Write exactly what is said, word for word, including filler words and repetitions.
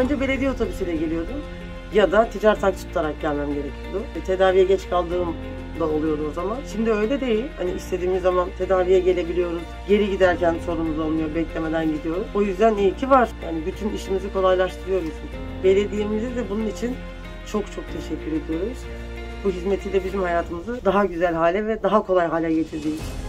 önce belediye otobüsüyle geliyordum ya da ticaret taksi tutarak gelmem gerekiyordu. E, tedaviye geç kaldığım da oluyordu o zaman. Şimdi öyle değil. Hani istediğimiz zaman tedaviye gelebiliyoruz. Geri giderken sorunumuz olmuyor. Beklemeden gidiyoruz. O yüzden iyi ki var. Yani bütün işimizi kolaylaştırıyor bizim. Belediyemize de bunun için çok çok teşekkür ediyoruz. Bu hizmetiyle bizim hayatımızı daha güzel hale ve daha kolay hale getirdiği için.